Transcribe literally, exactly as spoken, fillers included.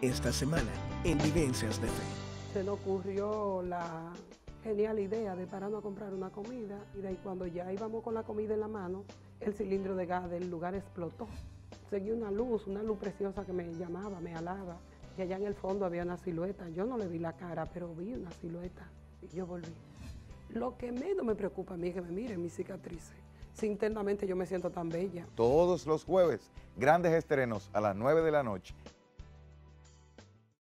esta semana en Vivencias de Fe. Se nos ocurrió la genial idea de pararnos a comprar una comida y de ahí cuando ya íbamos con la comida en la mano, el cilindro de gas del lugar explotó. Seguí una luz, una luz preciosa que me llamaba, me alaba. Y allá en el fondo había una silueta. Yo no le vi la cara, pero vi una silueta y yo volví. Lo que menos me preocupa a mí es que me miren mis cicatrices. Si internamente yo me siento tan bella. Todos los jueves, grandes estrenos a las nueve de la noche